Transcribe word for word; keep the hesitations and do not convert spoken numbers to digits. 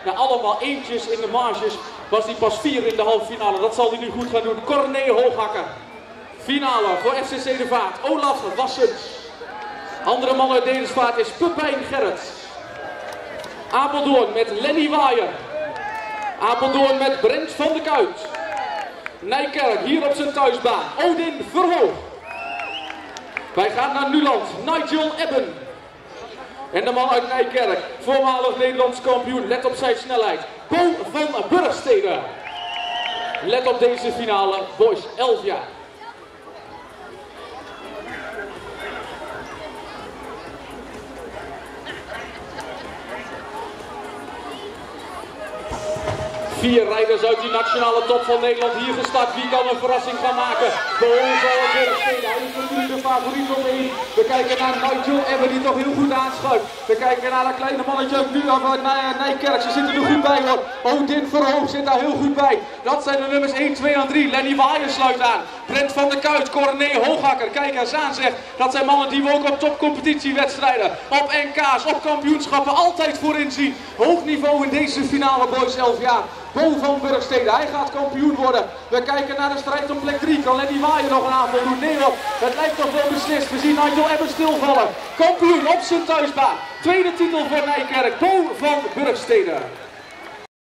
Ja, allemaal eentjes in de marges. Was hij pas vier in de halve finale. Dat zal hij nu goed gaan doen. Corné Hooghakker. Finale voor F C C De Vaart. Olaf Wassens. Andere man uit Dedensvaart is Pepijn Gerrit. Apeldoorn met Lenny Waaier. Apeldoorn met Brent van de Kuit. Nijkerk hier op zijn thuisbaan. Odin Verhoog. Wij gaan naar Nuland. Nigel Ebben. En de man uit Nijkerk. Voormalig Nederlands kampioen. Let op zijn snelheid. Bo van Burgstede. Let op deze finale. Boys elf jaar. Vier rijders uit die nationale top van Nederland hier gestart. Wie kan een verrassing gaan maken? Bo van Burgstede. Hij is natuurlijk de favoriet op één. We kijken naar Nigel Ebben die toch heel goed aanschuift. We kijken naar dat kleine mannetje nu van Nijkerk. Ze zitten er goed bij hoor. Odin Verhoog zit daar heel goed bij. Dat zijn de nummers één, twee en drie. Lenny Waaier sluit aan. Brent van de Kuit, Corné Hooghakker. Kijk eens aan zeg. Dat zijn mannen die we ook op topcompetitiewedstrijden, op N K's, op kampioenschappen altijd voorin zien. Hoog niveau in deze finale boys elf jaar. Bo van Burgstede, hij gaat kampioen worden. We kijken naar de strijd om plek drie. Kan Lenny Waaier nog een aanval doen? Nee hoor, het lijkt toch wel beslist. We zien Nigel Ebben stilvallen. Kampioen op zijn thuisbaan. Tweede titel voor Nijkerk, Bo van Burgstede.